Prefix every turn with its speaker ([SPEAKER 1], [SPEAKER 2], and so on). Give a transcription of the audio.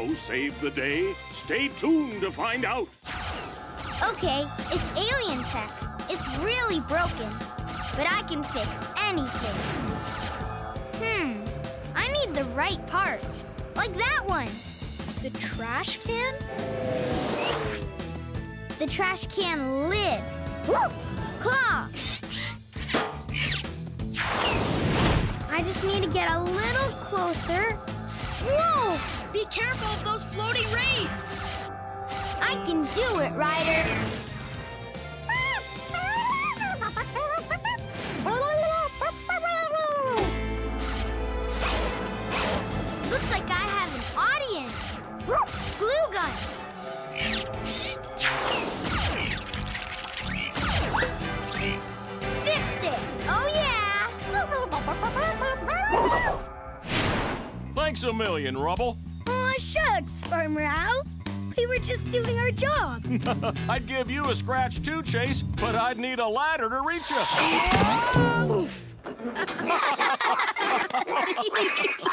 [SPEAKER 1] POW save the day? Stay tuned to find out.
[SPEAKER 2] Okay, it's alien tech. It's really broken, but I can fix anything. I need the right part, like that one.
[SPEAKER 3] The trash can?
[SPEAKER 2] The trash can lid. Claw! I just need to get a little closer. Whoa!
[SPEAKER 3] Be careful of those floating rays!
[SPEAKER 2] I can do it, Ryder. Looks like I have an audience. Glue gun. Fixed it. Oh, yeah.
[SPEAKER 4] Thanks a million, Rubble.
[SPEAKER 3] Aw, shucks, Farmer Al. We were just doing our job.
[SPEAKER 4] I'd give you a scratch too, Chase, but I'd need a ladder to reach you.